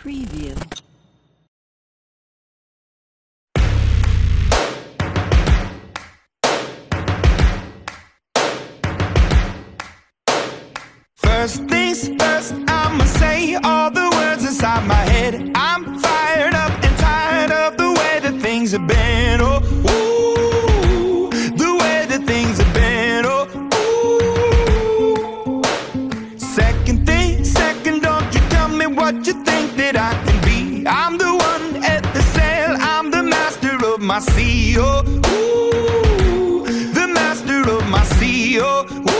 Preview. First things first, I'ma say all the words inside my head. I'm fired up and tired of the way that things have been. Oh, ooh, the way that things have been. Oh, ooh. Second thing, second, don't you tell me what you think that I can be. I'm the one at the sail, I'm the master of my sea. Oh, ooh, the master of my sea. Oh, ooh.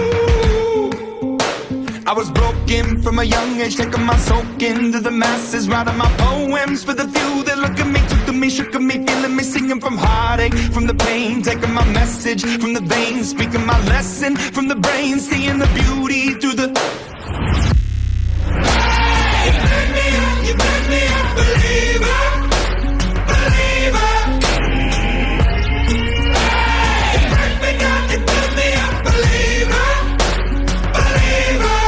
I was broken from a young age, taking my soak into the masses, writing my poems for the few that look at me, took to me, shook at me, feeling me, singing from heartache, from the pain, taking my message from the veins, speaking my lesson from the brain, seeing the beauty through the... You make me a believer, believer. You make me a believer, believer.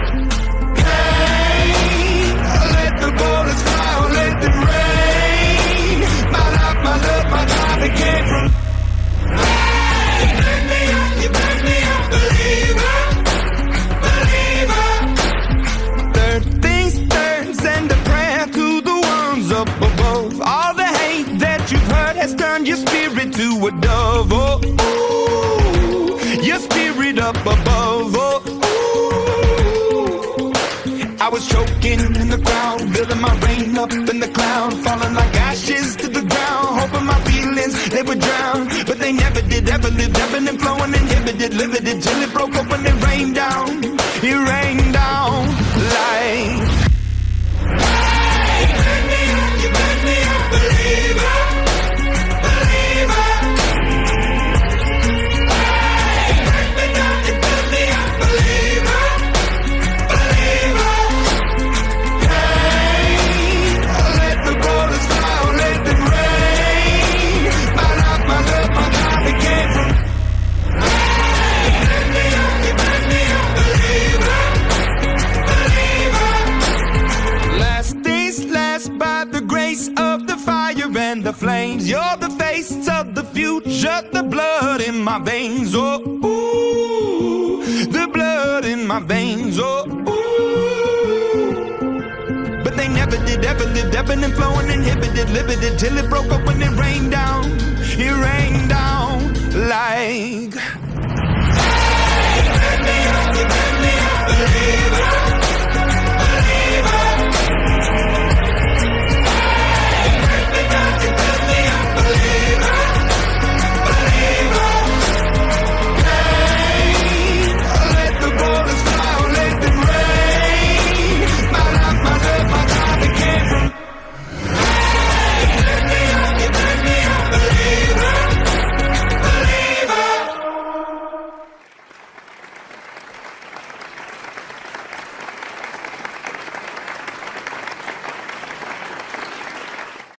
Let the bullets fly, let them rain. My life, my love, my life, it came from. You make me a believer, believer. Third things third, send a prayer to the ones up above. All the hate that you've heard has turned your spirit to a dove. Oh, ooh, your spirit up above. Oh, ooh. I was choking in the crowd, building my rain up in the cloud, falling like ashes to the ground, hoping my feelings, they would drown, but they never did, ever lived, ebbing and flowing, inhibited, limited, till it broke up when it rained down. It rained down like... You make me a believer, believer. You make me a believer, believer. Let the bullets fly, let them rain. My life, my love, my life, it came from. You make me a believer, believer. Last things last, by the grace of the fire and the flames. You're the face of the future, the blood in my veins. Oh, ooh, the blood in my veins. Oh, ooh. But they never did, ever lived, ebbing and flowing, inhibited, limited, till it broke up when it rained down. It rained down like...